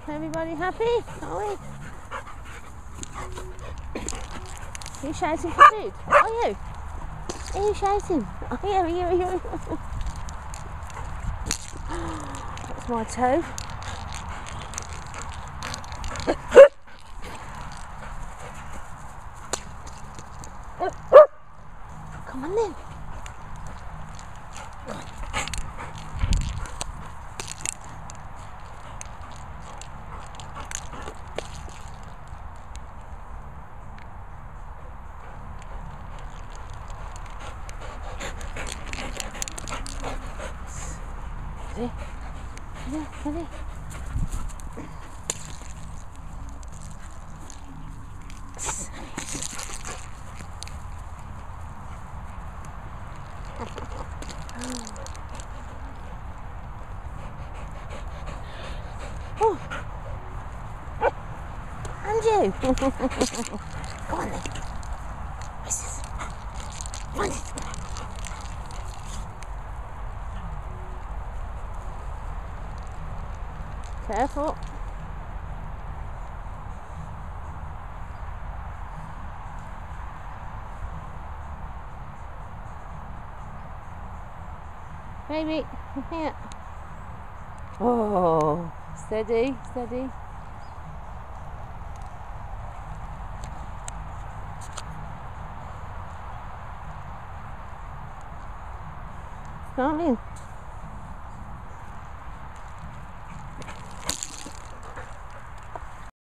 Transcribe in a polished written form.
Everybody happy? Are we? Are you shouting for food? Are you? Are you shouting? Are you? That's my toe. Come on then. Ready? Oh. And you. Come on then. What's this? Come on then. Careful. Baby, here. Oh, steady, steady. Come on in.